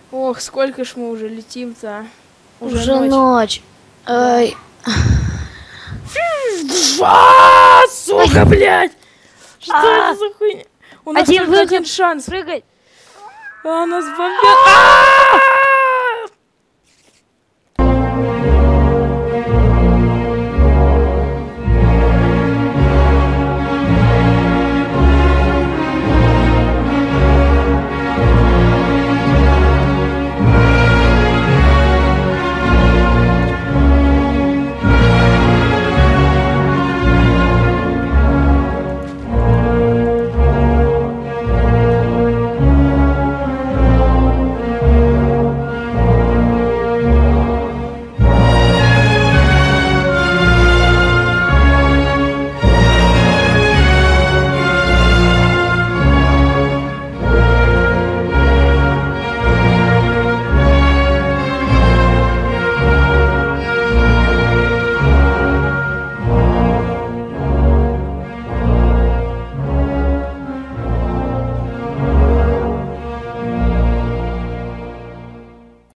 Ох, сколько ж мы уже летим-то. Уже ночь. Ай. Сука, блядь! Что это за хуйня? У нас Один только один выход. шанс. Прыгай. А, нас бомбят.